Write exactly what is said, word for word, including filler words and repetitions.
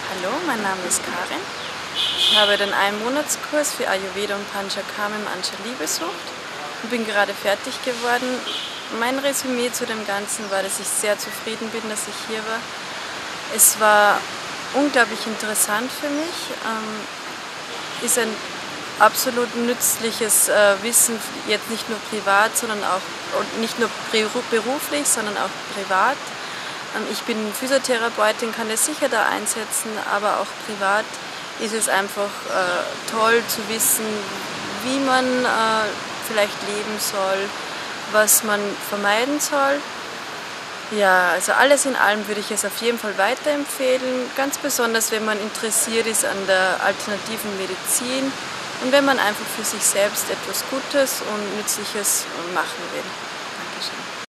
Hallo, mein Name ist Karin. Ich habe den Einmonatskurs für Ayurveda und Panchakarma im Anjali besucht und bin gerade fertig geworden. Mein Resümee zu dem Ganzen war, dass ich sehr zufrieden bin, dass ich hier war. Es war unglaublich interessant für mich, ähm, ist ein absolut nützliches äh, Wissen, jetzt nicht nur privat, sondern auch, und nicht nur beruflich, sondern auch privat. Ähm, ich bin Physiotherapeutin, kann das sicher da einsetzen, aber auch privat ist es einfach äh, toll zu wissen, wie man äh, vielleicht leben soll, was man vermeiden soll. Ja, also alles in allem würde ich es auf jeden Fall weiterempfehlen, ganz besonders wenn man interessiert ist an der alternativen Medizin und wenn man einfach für sich selbst etwas Gutes und Nützliches machen will.